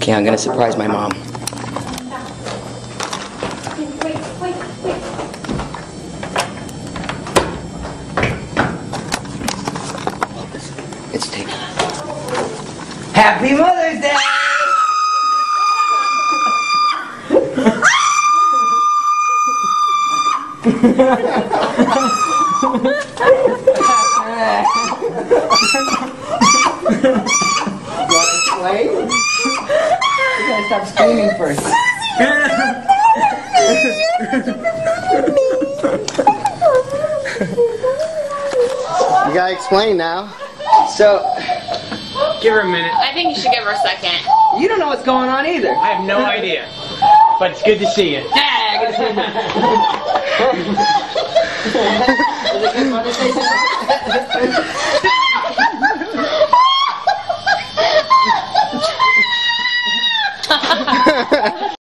Okay, I'm gonna surprise my mom. Wait. It's taken. Happy Mother's Day! Wait. You gotta stop screaming first. You gotta explain now. So, Give her a minute. I think you should give her a second. you don't know what's going on either. I have no idea. But it's good to see you. Yeah, good to see you.